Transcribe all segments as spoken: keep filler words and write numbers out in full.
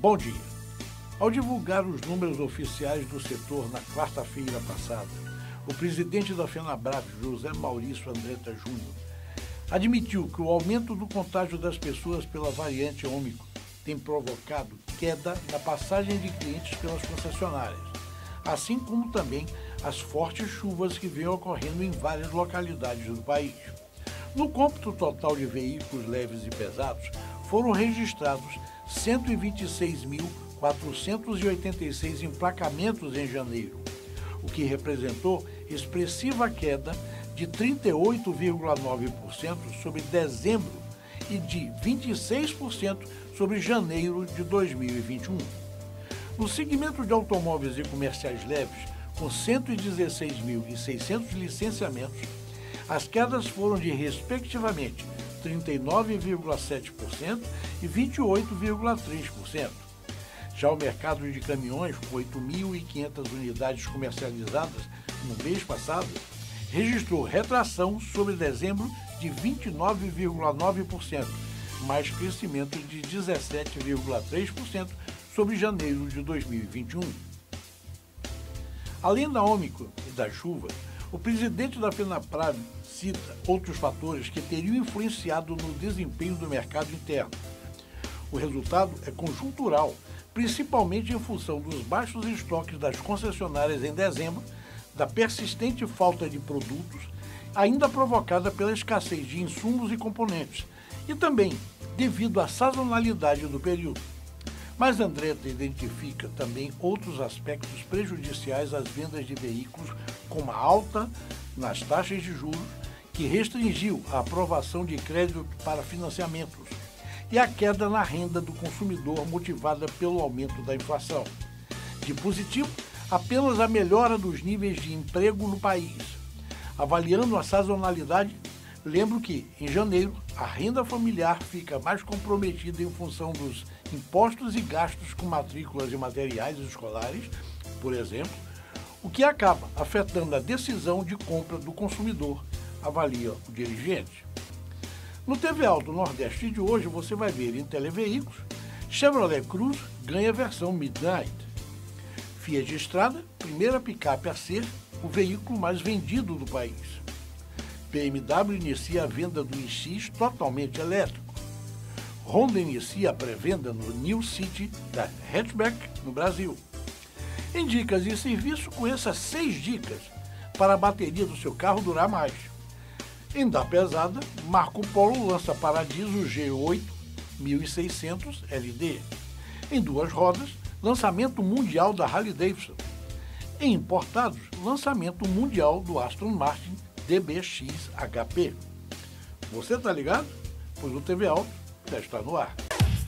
Bom dia. Ao divulgar os números oficiais do setor na quarta-feira passada, o presidente da FenaBrave, José Maurício Andretta Júnior, admitiu que o aumento do contágio das pessoas pela variante Ômicron tem provocado queda na passagem de clientes pelas concessionárias, assim como também as fortes chuvas que vêm ocorrendo em várias localidades do país. No cômputo total de veículos leves e pesados, foram registrados cento e vinte e seis mil quatrocentos e oitenta e seis emplacamentos em janeiro, o que representou expressiva queda de trinta e oito vírgula nove por cento sobre dezembro e de vinte e seis por cento sobre janeiro de dois mil e vinte e um. No segmento de automóveis e comerciais leves, com cento e dezesseis mil e seiscentos licenciamentos, as quedas foram de, respectivamente, trinta e nove vírgula sete por cento e vinte e oito vírgula três por cento. Já o mercado de caminhões, com oito mil e quinhentas unidades comercializadas no mês passado, registrou retração sobre dezembro de vinte e nove vírgula nove por cento, mais crescimento de dezessete vírgula três por cento sobre janeiro de dois mil e vinte e um. Além da Ômicron e da chuva, o presidente da FenaBrave cita outros fatores que teriam influenciado no desempenho do mercado interno. O resultado é conjuntural, principalmente em função dos baixos estoques das concessionárias em dezembro, da persistente falta de produtos, ainda provocada pela escassez de insumos e componentes, e também devido à sazonalidade do período. Mas Andretta identifica também outros aspectos prejudiciais às vendas de veículos, como a alta nas taxas de juros, que restringiu a aprovação de crédito para financiamentos, e a queda na renda do consumidor motivada pelo aumento da inflação. De positivo, apenas a melhora dos níveis de emprego no país. Avaliando a sazonalidade, lembro que, em janeiro, a renda familiar fica mais comprometida em função dos impostos e gastos com matrículas de materiais escolares, por exemplo, o que acaba afetando a decisão de compra do consumidor, avalia o dirigente. No T V Alto Nordeste de hoje, você vai ver em televeículos, Chevrolet Cruze ganha versão Midnight. Fiat Strada, primeira picape a ser o veículo mais vendido do país. B M W inicia a venda do i X totalmente elétrico. Honda inicia a pré-venda no New City da hatchback no Brasil. Em dicas e serviço, conheça seis dicas para a bateria do seu carro durar mais. Em da pesada, Marco Polo lança Paradiso G oito mil e seiscentos L D. Em duas rodas, lançamento mundial da Harley-Davidson. Em importados, lançamento mundial do Aston Martin D B X H P. Você tá ligado? Pois o T V Alto já está no ar.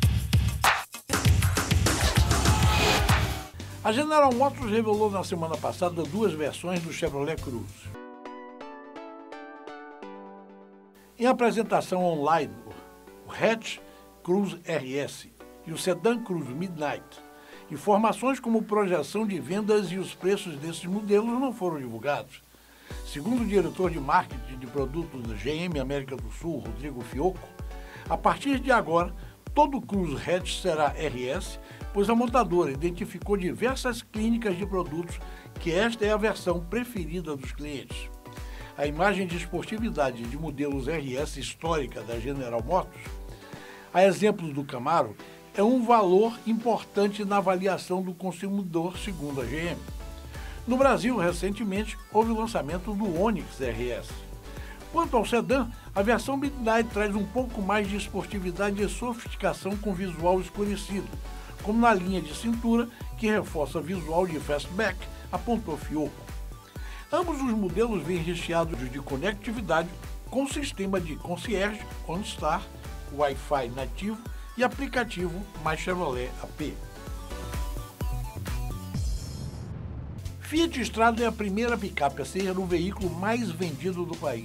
A General Motors revelou na semana passada duas versões do Chevrolet Cruze. Em apresentação online, o Hatch Cruze R S e o Sedan Cruze Midnight, informações como projeção de vendas e os preços desses modelos não foram divulgados. Segundo o diretor de marketing de produtos da G M América do Sul, Rodrigo Fioco, a partir de agora, todo o Cruze Hatch será R S, pois a montadora identificou diversas clínicas de produtos que esta é a versão preferida dos clientes. A imagem de esportividade de modelos R S histórica da General Motors, a exemplo do Camaro, é um valor importante na avaliação do consumidor, segundo a G M. No Brasil, recentemente, houve o lançamento do Onix R S. Quanto ao sedã, a versão Midnight traz um pouco mais de esportividade e sofisticação com visual escurecido, como na linha de cintura, que reforça visual de fastback, apontou Fioco. Ambos os modelos vêm recheados de conectividade com sistema de concierge, OnStar, Wi-Fi nativo e aplicativo Mais Chevrolet A P. Fiat Strada é a primeira picape a ser o veículo mais vendido do país.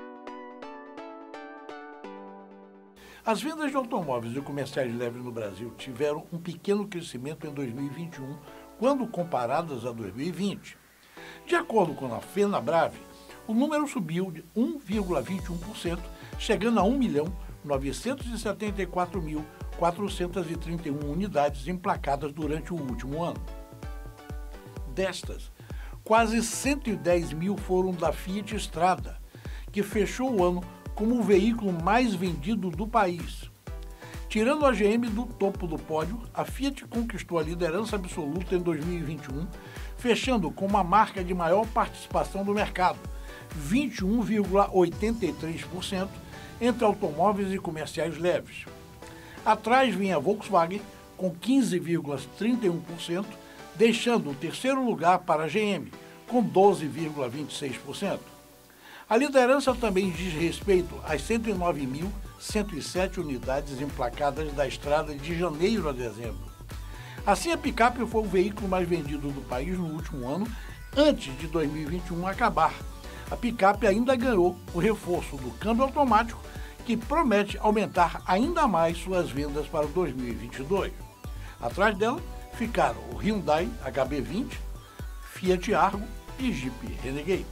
As vendas de automóveis e comerciais leves no Brasil tiveram um pequeno crescimento em dois mil e vinte e um, quando comparadas a dois mil e vinte. De acordo com a FenaBrave, o número subiu de um vírgula vinte e um por cento, chegando a um milhão novecentos e setenta e quatro mil quatrocentas e trinta e uma unidades emplacadas durante o último ano. Destas, quase cento e dez mil foram da Fiat Strada, que fechou o ano como o veículo mais vendido do país. Tirando a G M do topo do pódio, a Fiat conquistou a liderança absoluta em dois mil e vinte e um, fechando com a marca de maior participação do mercado, vinte e um vírgula oitenta e três por cento entre automóveis e comerciais leves. Atrás vinha a Volkswagen, com quinze vírgula trinta e um por cento, deixando o terceiro lugar para a G M, com doze vírgula vinte e seis por cento. A liderança também diz respeito às cento e nove mil cento e sete unidades emplacadas da estrada de janeiro a dezembro. Assim, a picape foi o veículo mais vendido do país no último ano, antes de dois mil e vinte e um acabar. A picape ainda ganhou o reforço do câmbio automático, que promete aumentar ainda mais suas vendas para dois mil e vinte e dois. Atrás dela ficaram o Hyundai H B vinte, Fiat Argo e Jeep Renegade.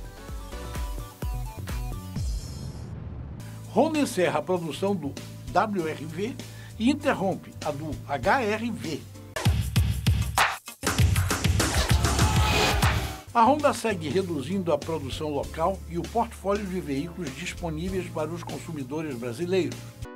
Honda encerra a produção do W R V e interrompe a do H R V. A Honda segue reduzindo a produção local e o portfólio de veículos disponíveis para os consumidores brasileiros.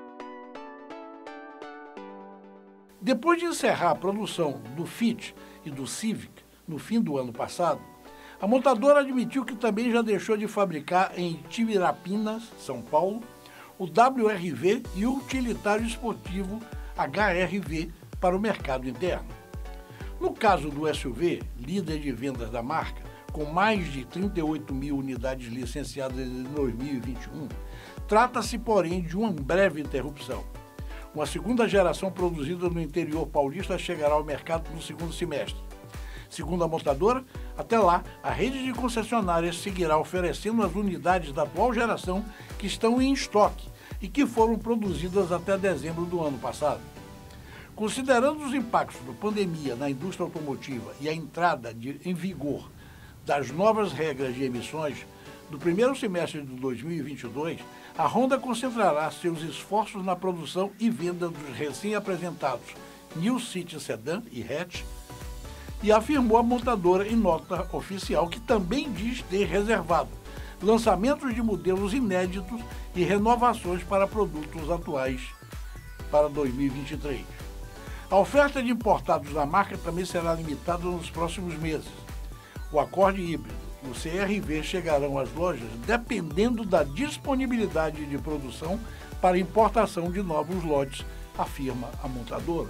Depois de encerrar a produção do Fit e do Civic no fim do ano passado, a montadora admitiu que também já deixou de fabricar em Tibirapinas, São Paulo, o W R V e o utilitário esportivo H R V para o mercado interno. No caso do S U V, líder de vendas da marca, com mais de trinta e oito mil unidades licenciadas em dois mil e vinte e um, trata-se, porém, de uma breve interrupção. Uma segunda geração produzida no interior paulista chegará ao mercado no segundo semestre. Segundo a montadora, até lá, a rede de concessionárias seguirá oferecendo as unidades da atual geração que estão em estoque e que foram produzidas até dezembro do ano passado. Considerando os impactos da pandemia na indústria automotiva e a entrada de, em vigor das novas regras de emissões, no primeiro semestre de dois mil e vinte e dois, a Honda concentrará seus esforços na produção e venda dos recém-apresentados New City Sedan e Hatch, e afirmou a montadora em nota oficial, que também diz ter reservado lançamentos de modelos inéditos e renovações para produtos atuais para dois mil e vinte e três. A oferta de importados da marca também será limitada nos próximos meses. O Accord híbrido e o C R V chegarão às lojas dependendo da disponibilidade de produção para importação de novos lotes, afirma a montadora.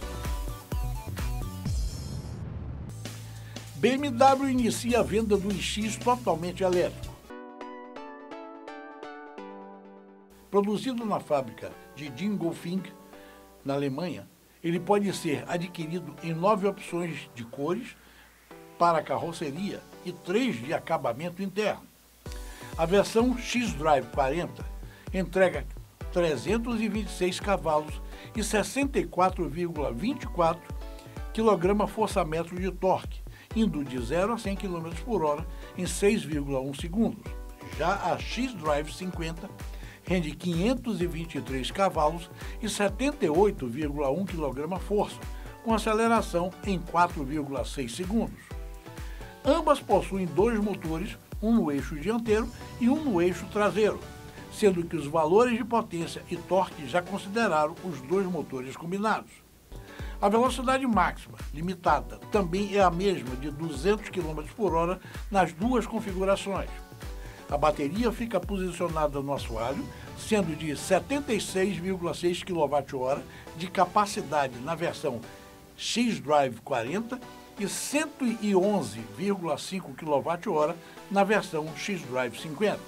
B M W inicia a venda do iX totalmente elétrico. Produzido na fábrica de Dingolfing, na Alemanha, ele pode ser adquirido em nove opções de cores para a carroceria e três de acabamento interno. A versão X-Drive quarenta entrega trezentos e vinte e seis cavalos e sessenta e quatro vírgula vinte e quatro quilograma-força-metro de torque, indo de zero a cem quilômetros por hora em seis vírgula um segundos. Já a X-Drive cinquenta rende quinhentos e vinte e três cavalos e setenta e oito vírgula um quilograma-força, com aceleração em quatro vírgula seis segundos. Ambas possuem dois motores, um no eixo dianteiro e um no eixo traseiro, sendo que os valores de potência e torque já consideraram os dois motores combinados. A velocidade máxima, limitada, também é a mesma de duzentos quilômetros por hora nas duas configurações. A bateria fica posicionada no assoalho, sendo de setenta e seis vírgula seis quilowatt-hora de capacidade na versão X-Drive quarenta e cento e onze vírgula cinco quilowatt-hora na versão X-Drive cinquenta.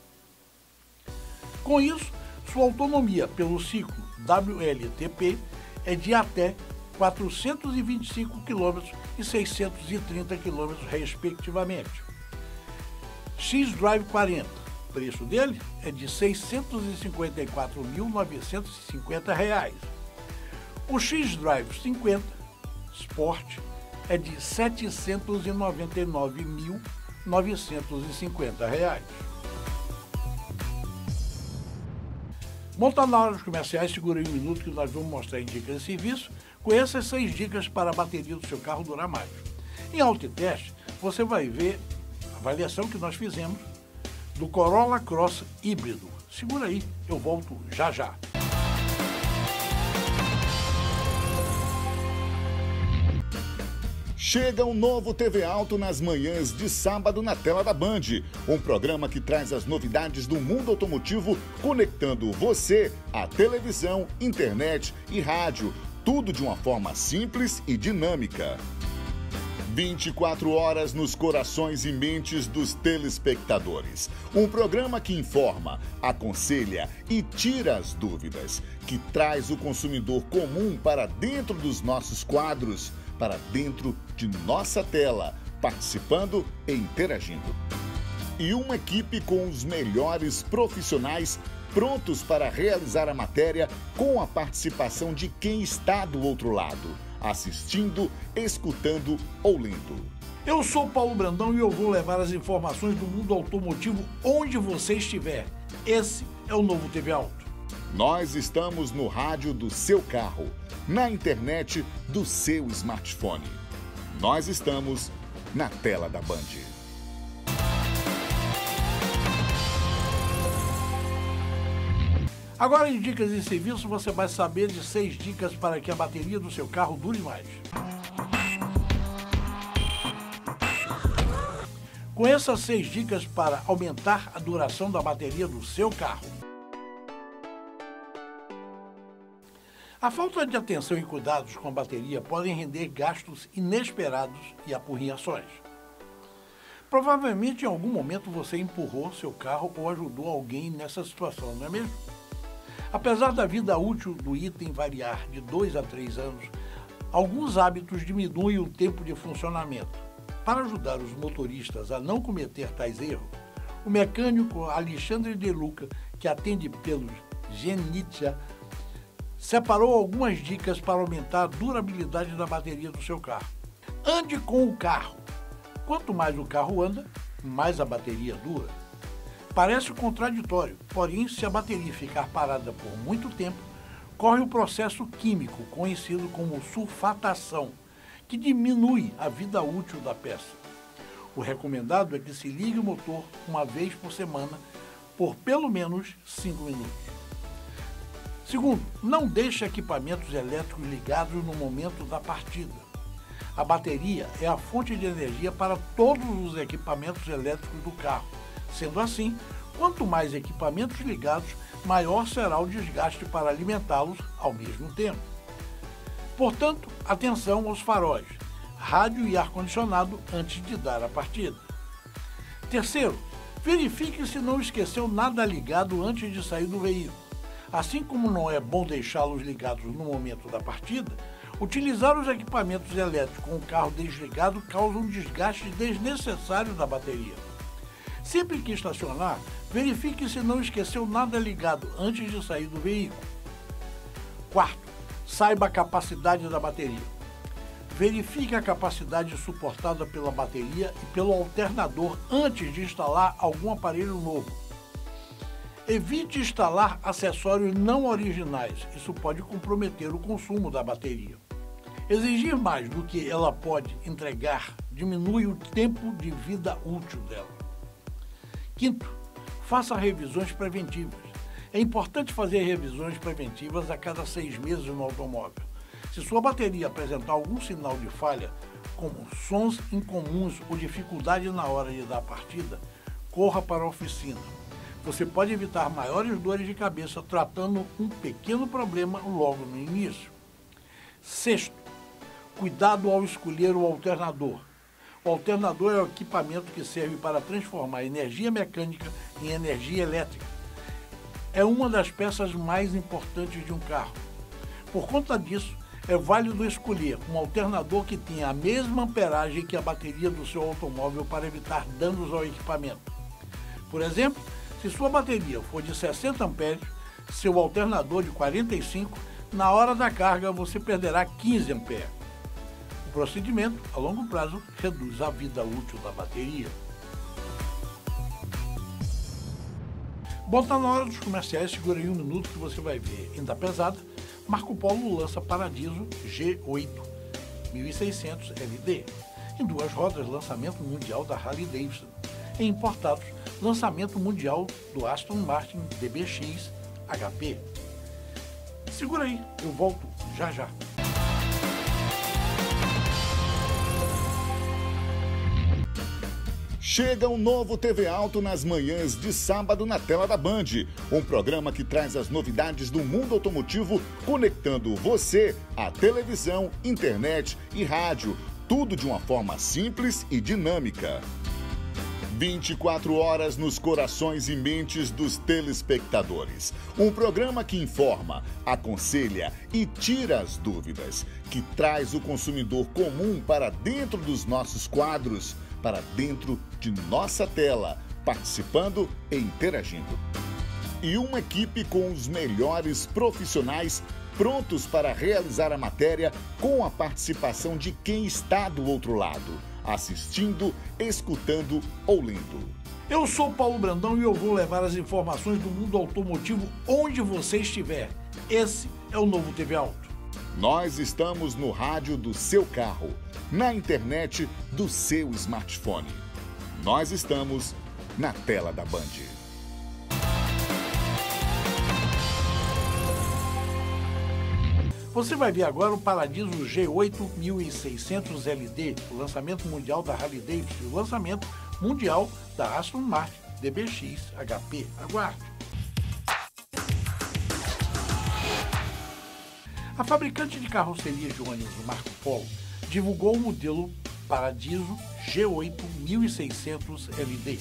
Com isso, sua autonomia pelo ciclo W L T P é de até quatrocentos e vinte e cinco quilômetros e seiscentos e trinta quilômetros, respectivamente. X-Drive quarenta, o preço dele é de seiscentos e cinquenta e quatro mil novecentos e cinquenta reais. O X-Drive cinquenta Sport é de setecentos e noventa e nove mil novecentos e cinquenta reais. Monta na hora dos comerciais, segura aí um minuto que nós vamos mostrar em dicas de serviço. Conheça as seis dicas para a bateria do seu carro durar mais. Em autoteste, você vai ver a avaliação que nós fizemos do Corolla Cross híbrido. Segura aí, eu volto já já. Chega um novo T V Auto nas manhãs de sábado na tela da Band. Um programa que traz as novidades do mundo automotivo, conectando você à televisão, internet e rádio. Tudo de uma forma simples e dinâmica. vinte e quatro horas nos corações e mentes dos telespectadores. Um programa que informa, aconselha e tira as dúvidas. Que traz o consumidor comum para dentro dos nossos quadros, para dentro de nossa tela, participando e interagindo. E uma equipe com os melhores profissionais prontos para realizar a matéria com a participação de quem está do outro lado, assistindo, escutando ou lendo. Eu sou Paulo Brandão e eu vou levar as informações do mundo automotivo onde você estiver. Esse é o novo T V Auto. Nós estamos no rádio do seu carro, na internet do seu smartphone. Nós estamos na tela da Band. Agora em Dicas de Serviço você vai saber de seis dicas para que a bateria do seu carro dure mais. Conheça seis dicas para aumentar a duração da bateria do seu carro. A falta de atenção e cuidados com a bateria podem render gastos inesperados e apurrinhações. Provavelmente em algum momento você empurrou seu carro ou ajudou alguém nessa situação, não é mesmo? Apesar da vida útil do item variar de dois a três anos, alguns hábitos diminuem o tempo de funcionamento. Para ajudar os motoristas a não cometer tais erros, o mecânico Alexandre De Luca, que atende pelo Genitia, separou algumas dicas para aumentar a durabilidade da bateria do seu carro. Ande com o carro. Quanto mais o carro anda, mais a bateria dura. Parece contraditório, porém, se a bateria ficar parada por muito tempo, corre o processo químico conhecido como sulfatação, que diminui a vida útil da peça. O recomendado é que se ligue o motor uma vez por semana por pelo menos cinco minutos. Segundo, não deixe equipamentos elétricos ligados no momento da partida. A bateria é a fonte de energia para todos os equipamentos elétricos do carro. Sendo assim, quanto mais equipamentos ligados, maior será o desgaste para alimentá-los ao mesmo tempo. Portanto, atenção aos faróis, rádio e ar-condicionado antes de dar a partida. Terceiro, verifique se não esqueceu nada ligado antes de sair do veículo. Assim como não é bom deixá-los ligados no momento da partida, utilizar os equipamentos elétricos com o carro desligado causa um desgaste desnecessário da bateria. Sempre que estacionar, verifique se não esqueceu nada ligado antes de sair do veículo. Quarto, saiba a capacidade da bateria. Verifique a capacidade suportada pela bateria e pelo alternador antes de instalar algum aparelho novo. Evite instalar acessórios não originais, isso pode comprometer o consumo da bateria. Exigir mais do que ela pode entregar diminui o tempo de vida útil dela. Quinto, faça revisões preventivas. É importante fazer revisões preventivas a cada seis meses no automóvel. Se sua bateria apresentar algum sinal de falha, como sons incomuns ou dificuldade na hora de dar partida, corra para a oficina. Você pode evitar maiores dores de cabeça tratando um pequeno problema logo no início. Sexto, cuidado ao escolher o alternador. O alternador é o equipamento que serve para transformar energia mecânica em energia elétrica. É uma das peças mais importantes de um carro. Por conta disso, é válido escolher um alternador que tenha a mesma amperagem que a bateria do seu automóvel para evitar danos ao equipamento. Por exemplo, se sua bateria for de sessenta amperes, seu alternador de quarenta e cinco, na hora da carga você perderá quinze amperes. O procedimento, a longo prazo, reduz a vida útil da bateria. Bota na hora dos comerciais, segura aí um minuto que você vai ver. Ainda pesada, Marco Polo lança Paradiso G oito mil e seiscentos L D. Em duas rodas, lançamento mundial da Harley Davidson. Em importados, lançamento mundial do Aston Martin D B X H P. Segura aí, eu volto já já. Chega um novo T V Auto nas manhãs de sábado na tela da Band. Um programa que traz as novidades do mundo automotivo, conectando você à televisão, internet e rádio. Tudo de uma forma simples e dinâmica. vinte e quatro horas nos corações e mentes dos telespectadores. Um programa que informa, aconselha e tira as dúvidas, que traz o consumidor comum para dentro dos nossos quadros, para dentro de nossa tela, participando e interagindo. E uma equipe com os melhores profissionais prontos para realizar a matéria com a participação de quem está do outro lado, assistindo, escutando ou lendo. Eu sou Paulo Brandão e eu vou levar as informações do mundo automotivo onde você estiver. Esse é o novo T V Auto. Nós estamos no rádio do seu carro, na internet do seu smartphone. Nós estamos na tela da Band. Você vai ver agora o Paradiso G oito mil e seiscentos L D, o lançamento mundial da Harley Davidson e o lançamento mundial da Aston Martin D B X H P. Aguarde. A fabricante de carroceria de ônibus Marco Polo divulgou o modelo Paradiso G oito mil e seiscentos L D.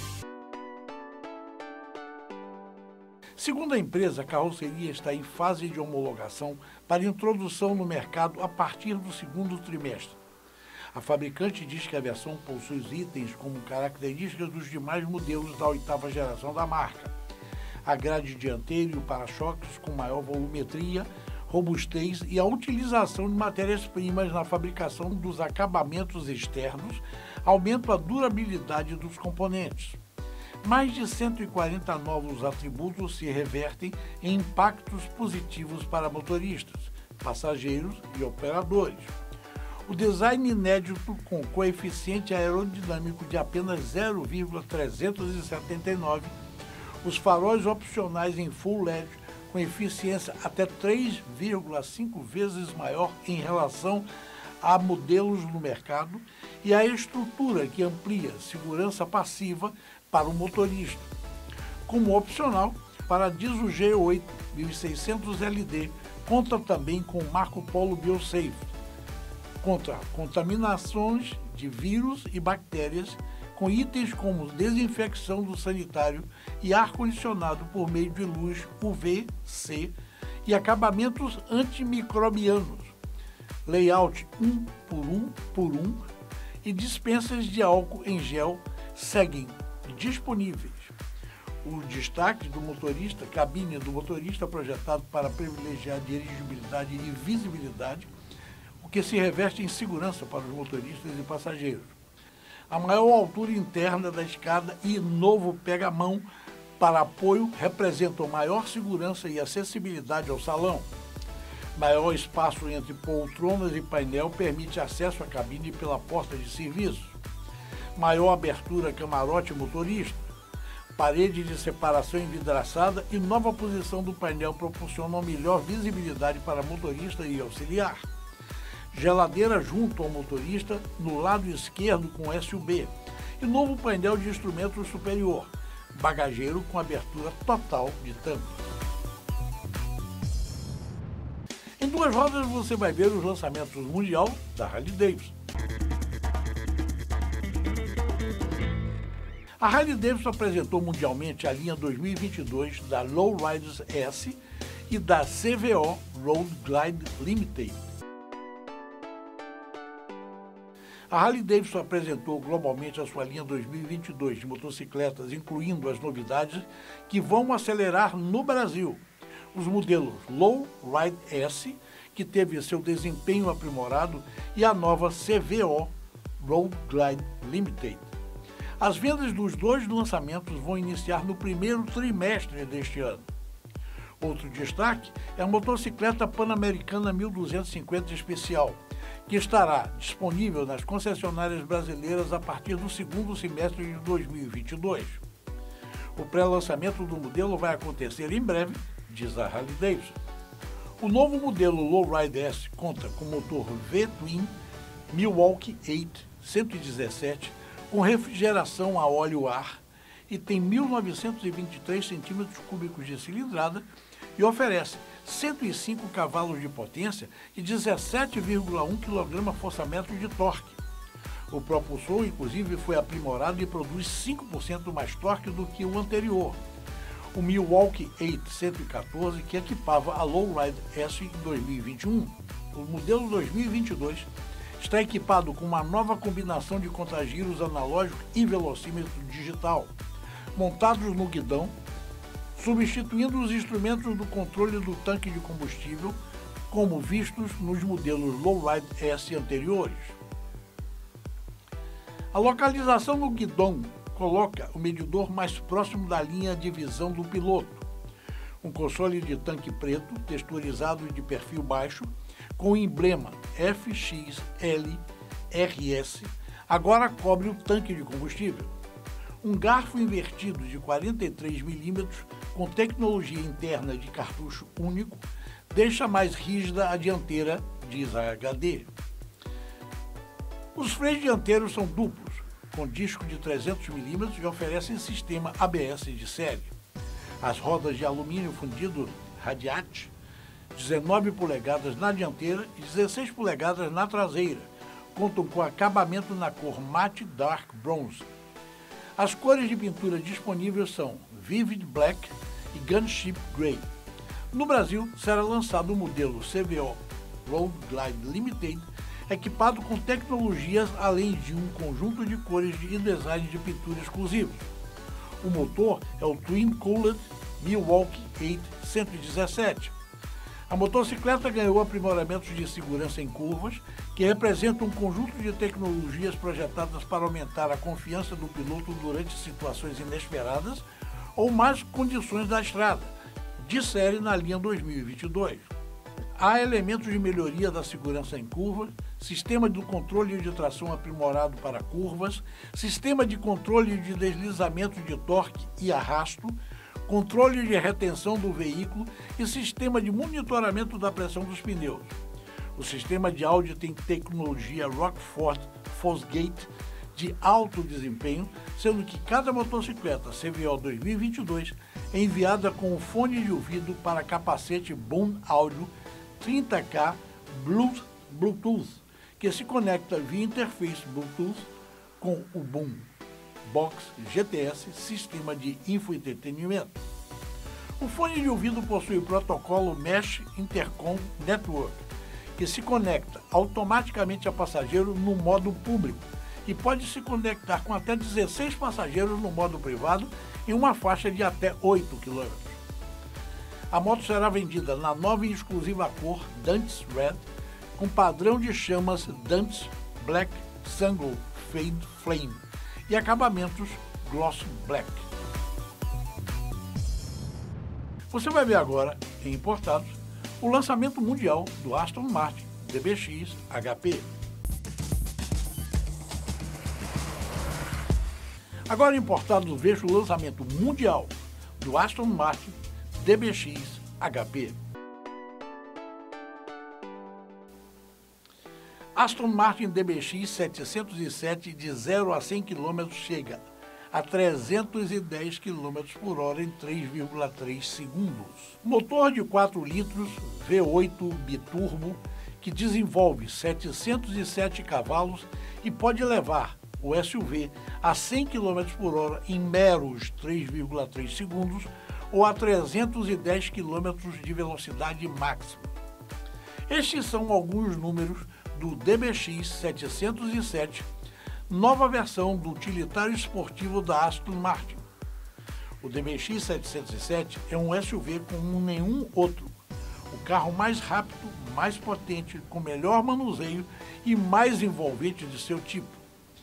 Segundo a empresa, a carroceria está em fase de homologação para introdução no mercado a partir do segundo trimestre. A fabricante diz que a versão possui os itens como características dos demais modelos da oitava geração da marca. A grade dianteira e o para-choques com maior volumetria, robustez e a utilização de matérias-primas na fabricação dos acabamentos externos aumentam a durabilidade dos componentes. Mais de cento e quarenta novos atributos se revertem em impactos positivos para motoristas, passageiros e operadores. O design inédito com coeficiente aerodinâmico de apenas zero vírgula trezentos e setenta e nove, os faróis opcionais em Full L E D com eficiência até três vírgula cinco vezes maior em relação a modelos no mercado e a estrutura que amplia segurança passiva para o motorista. Como opcional, Paradiso G oito mil e seiscentos L D conta também com Marco Polo BioSafe, contra contaminações de vírus e bactérias, com itens como desinfecção do sanitário e ar-condicionado por meio de luz U V C e acabamentos antimicrobianos, layout um por um por um e dispensas de álcool em gel seguem disponíveis. O destaque do motorista, cabine do motorista projetado para privilegiar dirigibilidade e visibilidade, o que se reveste em segurança para os motoristas e passageiros. A maior altura interna da escada e novo pega-mão para apoio representam maior segurança e acessibilidade ao salão. Maior espaço entre poltronas e painel permite acesso à cabine pela porta de serviço. Maior abertura camarote motorista. Parede de separação envidraçada e nova posição do painel proporcionam melhor visibilidade para motorista e auxiliar. Geladeira junto ao motorista no lado esquerdo com S U B e novo painel de instrumentos superior, bagageiro com abertura total de tampa. Em duas rodas você vai ver os lançamentos mundial da Harley Davidson. A Harley Davidson apresentou mundialmente a linha dois mil e vinte e dois da Lowriders S e da C V O Road Glide Limited. A Harley Davidson apresentou globalmente a sua linha dois mil e vinte e dois de motocicletas, incluindo as novidades que vão acelerar no Brasil. Os modelos Lowrider S, que teve seu desempenho aprimorado, e a nova C V O Road Glide Limited. As vendas dos dois lançamentos vão iniciar no primeiro trimestre deste ano. Outro destaque é a motocicleta Pan-Americana mil duzentos e cinquenta Especial, que estará disponível nas concessionárias brasileiras a partir do segundo semestre de dois mil e vinte e dois. O pré-lançamento do modelo vai acontecer em breve, diz a Harley-Davidson. O novo modelo Lowride S conta com motor V-Twin Milwaukee oito cento e dezessete com refrigeração a óleo-ar e tem mil novecentos e vinte e três centímetros cúbicos de cilindrada e oferece cento e cinco cavalos de potência e dezessete vírgula um quilograma-força-metro de torque. O propulsor, inclusive, foi aprimorado e produz cinco por cento mais torque do que o anterior, o Milwaukee oito cento e quatorze, que equipava a Lowride S em dois mil e vinte e um. O modelo dois mil e vinte e dois está equipado com uma nova combinação de contagiros analógico e velocímetro digital, montados no guidão, substituindo os instrumentos do controle do tanque de combustível, como vistos nos modelos Lowride S anteriores. A localização no guidão coloca o medidor mais próximo da linha de visão do piloto. Um console de tanque preto, texturizado e de perfil baixo, com o emblema F X L R S, agora cobre o tanque de combustível. Um garfo invertido de quarenta e três milímetros, com tecnologia interna de cartucho único, deixa mais rígida a dianteira, diz a H D. Os freios dianteiros são duplos, com disco de trezentos milímetros e oferecem sistema A B S de série. As rodas de alumínio fundido Radiat, dezenove polegadas na dianteira e dezesseis polegadas na traseira, contam com acabamento na cor Matte Dark Bronze. As cores de pintura disponíveis são Vivid Black e Gunship Grey. No Brasil, será lançado o modelo C V O Road Glide Limited, equipado com tecnologias além de um conjunto de cores e design de pintura exclusivos. O motor é o Twin Cooled Milwaukee oito cento e dezessete. A motocicleta ganhou aprimoramentos de segurança em curvas, que representam um conjunto de tecnologias projetadas para aumentar a confiança do piloto durante situações inesperadas ou más condições da estrada, de série na linha dois mil e vinte e dois. Há elementos de melhoria da segurança em curvas, sistema de controle de tração aprimorado para curvas, sistema de controle de deslizamento de torque e arrasto, controle de retenção do veículo e sistema de monitoramento da pressão dos pneus. O sistema de áudio tem tecnologia Rockford Fosgate de alto desempenho, sendo que cada motocicleta C V O dois mil e vinte e dois é enviada com um fone de ouvido para capacete Bone Audio trinta K Bluetooth, que se conecta via interface Bluetooth com o Boom Box G T S, sistema de infoentretenimento. O fone de ouvido possui o protocolo Mesh Intercom Network, que se conecta automaticamente a passageiro no modo público e pode se conectar com até dezesseis passageiros no modo privado em uma faixa de até oito quilômetros. A moto será vendida na nova e exclusiva cor Dant's Red, com padrão de chamas Dant's Black Single Fade Flame e acabamentos Gloss Black. Você vai ver agora, em importados, o lançamento mundial do Aston Martin D B X H P. Agora, importados, veja o lançamento mundial do Aston Martin D B X H P. Aston Martin D B X setecentos e sete de zero a cem quilômetros chega a trezentos e dez quilômetros por hora em três vírgula três segundos. Motor de quatro litros V oito biturbo que desenvolve setecentos e sete cavalos e pode levar o S U V a cem quilômetros por hora em meros três vírgula três segundos ou a trezentos e dez quilômetros de velocidade máxima. Estes são alguns números do D B X setecentos e sete, nova versão do utilitário esportivo da Aston Martin. O D B X setecentos e sete é um S U V como nenhum outro, o carro mais rápido, mais potente, com melhor manuseio e mais envolvente de seu tipo.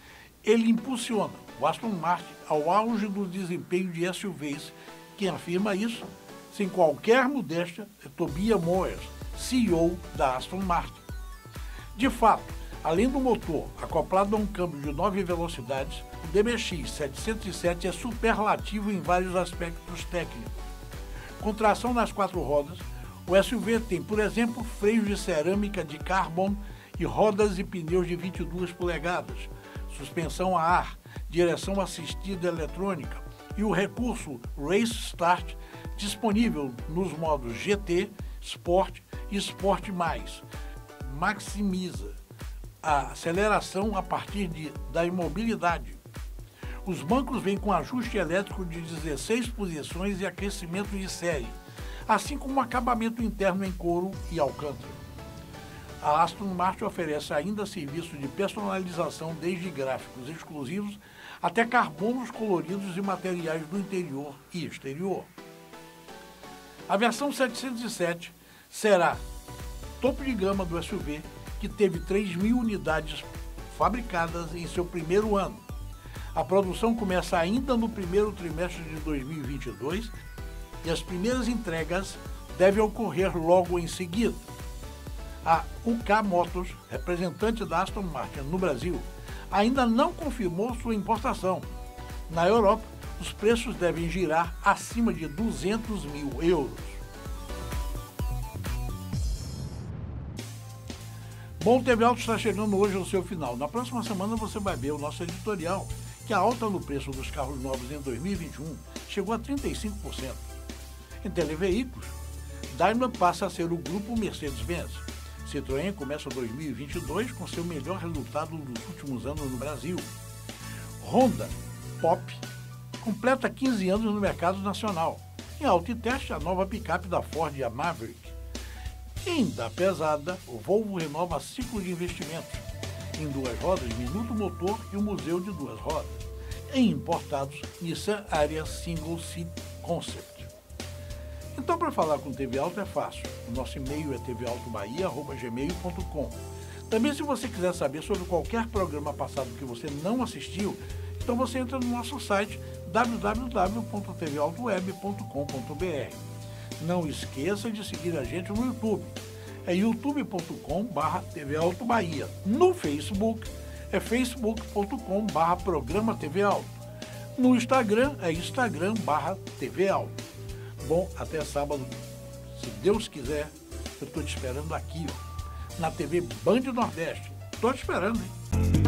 Ele impulsiona o Aston Martin ao auge do desempenho de S U Vs. Quem afirma isso, sem qualquer modéstia, é Tobias Moers, C E O da Aston Martin. De fato, além do motor acoplado a um câmbio de nove velocidades, o D B X setecentos e sete é superlativo em vários aspectos técnicos. Com tração nas quatro rodas, o S U V tem, por exemplo, freios de cerâmica de Carbon e rodas e pneus de vinte e duas polegadas, suspensão a ar, direção assistida eletrônica e o recurso Race Start disponível nos modos G T, Sport e Sport mais. Maximiza a aceleração a partir de, da imobilidade. Os bancos vêm com ajuste elétrico de dezesseis posições e aquecimento de série, assim como acabamento interno em couro e alcântara. A Aston Martin oferece ainda serviço de personalização desde gráficos exclusivos até carbonos coloridos e materiais do interior e exterior. A versão setecentos e sete será topo de gama do S U V, que teve três mil unidades fabricadas em seu primeiro ano. A produção começa ainda no primeiro trimestre de dois mil e vinte e dois e as primeiras entregas devem ocorrer logo em seguida. A U K Motors, representante da Aston Martin no Brasil, ainda não confirmou sua importação. Na Europa, os preços devem girar acima de duzentos mil euros. Bom, o T V Auto está chegando hoje ao seu final. Na próxima semana você vai ver o nosso editorial, que a alta no preço dos carros novos em dois mil e vinte e um chegou a trinta e cinco por cento. Em televeículos, Daimler passa a ser o grupo Mercedes-Benz. Citroën começa dois mil e vinte e dois com seu melhor resultado dos últimos anos no Brasil. Honda, Pop, completa quinze anos no mercado nacional. Em autoteste, a nova picape da Ford, a Maverick. Em da pesada, o Volvo renova ciclo de investimentos. Em duas rodas, Minuto Motor e o Museu de Duas Rodas. Em importados, Nissan Ariya Single Seat Concept. Então, para falar com o T V Auto é fácil. O nosso e-mail é t v auto bahia arroba gmail ponto com. Também, se você quiser saber sobre qualquer programa passado que você não assistiu, então você entra no nosso site w w w ponto t v auto web ponto com ponto b r. Não esqueça de seguir a gente no YouTube. É youtube ponto com barra T V Auto Bahia. No Facebook é facebook ponto com barra Programa T V Auto. No Instagram é instagram barra T V Auto. Bom, até sábado, se Deus quiser, eu estou te esperando aqui, ó, na T V Band Nordeste. Estou te esperando, hein?